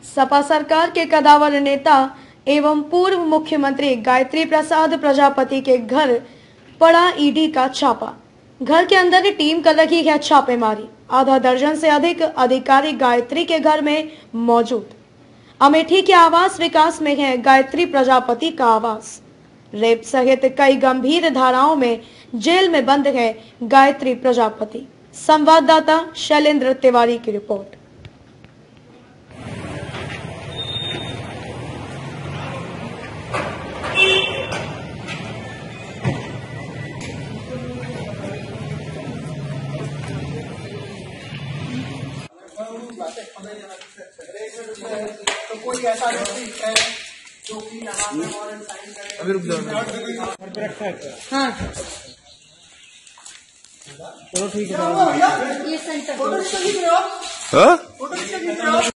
सपा सरकार के कदावर नेता एवं पूर्व मुख्यमंत्री गायत्री प्रसाद प्रजापति के घर पड़ा ईडी का छापा। घर के अंदर टीम कर रही है छापेमारी। आधा दर्जन से अधिक अधिकारी गायत्री के घर में मौजूद। अमेठी के आवास विकास में है गायत्री प्रजापति का आवास। रेप सहित कई गंभीर धाराओं में जेल में बंद है गायत्री प्रजापति। संवाददाता शैलेंद्र तिवारी की रिपोर्ट। तो कोई ऐसा व्यक्ति है जो कि यहाँ पे वारंट साइन करे। अभी रुक जाओ। हाँ चलो ठीक है। ये सेंटर फोटो